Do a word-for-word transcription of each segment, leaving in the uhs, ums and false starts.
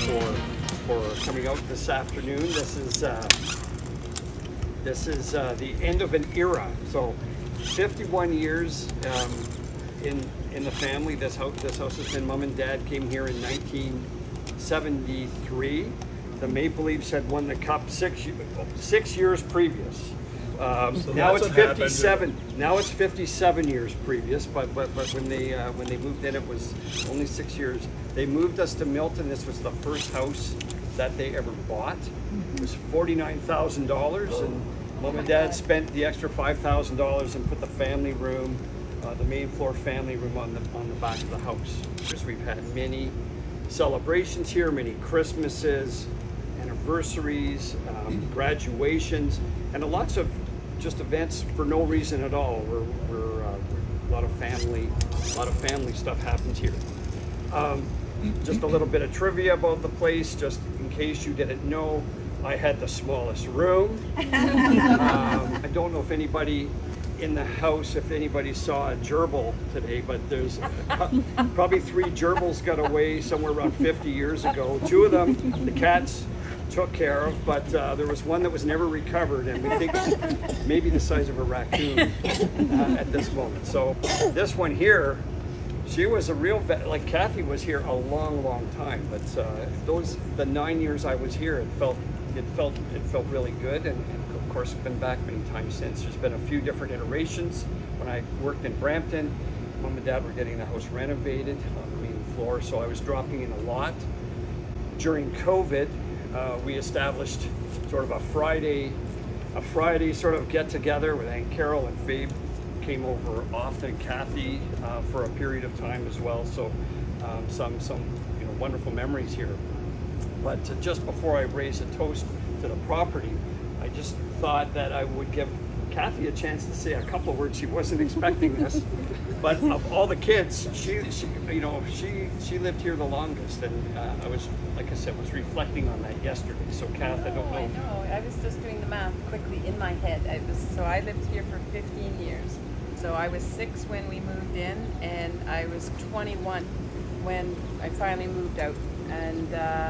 for for coming out this afternoon. This is uh, this is uh, the end of an era. So, fifty-one years um, in in the family. This house this house has been. Mom and Dad came here in nineteen seventy-three. The Maple Leafs had won the cup six six years previous. Um, so now it's fifty-seven. Now it's fifty-seven years previous. But but, but when they uh, when they moved in, it was only six years. They moved us to Milton. This was the first house that they ever bought. It was forty-nine thousand dollars, and Mom and Dad spent the extra five thousand dollars and put the family room, uh, the main floor family room on the on the back of the house. Because we've had many celebrations here, many Christmases, anniversaries, um, graduations, and lots of just events for no reason at all. We're, we're, uh, we're a lot of family, a lot of family stuff happens here. Um, just a little bit of trivia about the place, just in case you didn't know. I had the smallest room. um, I don't know if anybody in the house, if anybody saw a gerbil today, but there's uh, probably three gerbils got away somewhere around fifty years ago. Two of them, the cats took care of, but uh, there was one that was never recovered, and we think maybe the size of a raccoon uh, at this moment. So this one here, she was a real vet. Like Kathy was here a long, long time, but uh, those the nine years I was here, it felt it felt it felt really good, and, and of course been back many times since. There's been a few different iterations. When I worked in Brampton, Mom and Dad were getting the house renovated on the main floor, so I was dropping in a lot. During COVID, Uh, we established sort of a Friday, a Friday sort of get together with Aunt Carol and Fabe came over often. Kathy uh, for a period of time as well. So um, some some you know wonderful memories here. But uh, just before I raise a toast to the property, I just thought that I would give Kathy a chance to say a couple of words. She wasn't expecting this. But of all the kids, she, she, you know, she she lived here the longest, and uh, I was, like I said, was reflecting on that yesterday. So, Kath, I don't know. I know. I was just doing the math quickly in my head. I was so I lived here for fifteen years. So I was six when we moved in, and I was twenty-one when I finally moved out. And uh,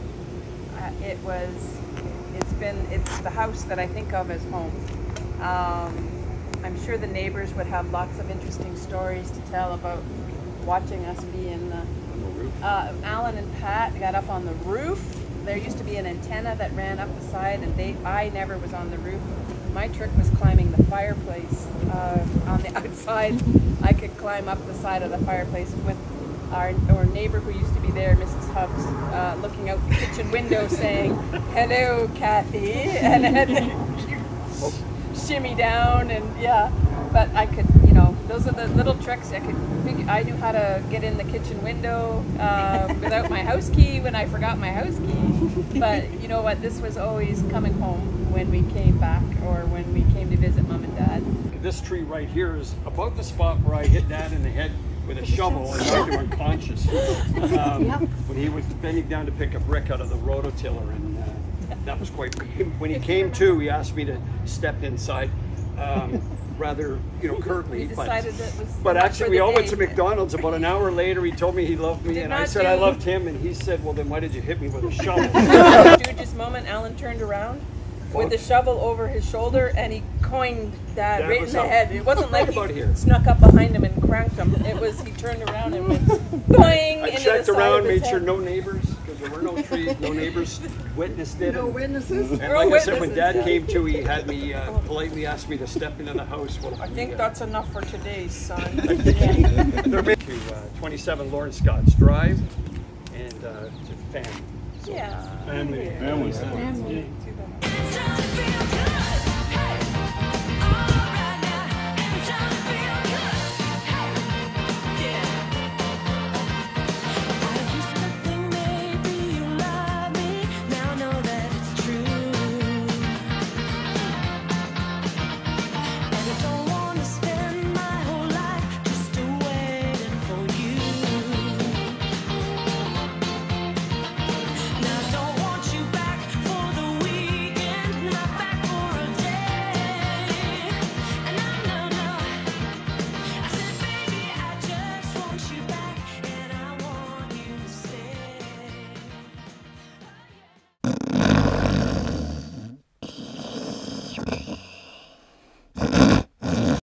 it was, it's been, it's the house that I think of as home. Um, I'm sure the neighbors would have lots of interesting stories to tell about watching us be in the, uh, Alan and Pat got up on the roof. There used to be an antenna that ran up the side, and they, I never was on the roof. My trick was climbing the fireplace uh, on the outside. I could climb up the side of the fireplace with our, our neighbor who used to be there, Missus Hubbs, uh, looking out the kitchen window saying, "Hello, Kathy," and then shimmy down, and yeah, but I could, you know, those are the little tricks I could figure. I knew how to get in the kitchen window uh, without my house key when I forgot my house key. But you know what, this was always coming home when we came back or when we came to visit Mom and Dad. This tree right here is about the spot where I hit Dad in the head with a shovel and knocked him unconscious um, yep. when he was bending down to pick a brick out of the rototiller, and uh, that was quite. When he came to, he asked me to step inside, um, rather, you know, curtly. We but decided that was but actually, we all day. went to McDonald's. About an hour later, he told me he loved me, Did and I said do. I loved him, and he said, "Well, then why did you hit me with a shovel?" Stooges moment, Alan turned around with the shovel over his shoulder, and he coined Dad Dad right in the up. head. It wasn't like about he here. snuck up behind him and cranked him. It was he turned around and went boing I into checked the side around, of his made sure head. no neighbors, because there were no trees, no neighbors witnessed it. No witnesses? And No like I said, when witnesses. Dad came to, he had me uh, politely asked me to step into the house. Well, I think uh, that's enough for today, son. They're made to uh, twenty-seven Lawrence Scotts Drive, and uh, to family. So, Yeah. Family. Family. Family. Family.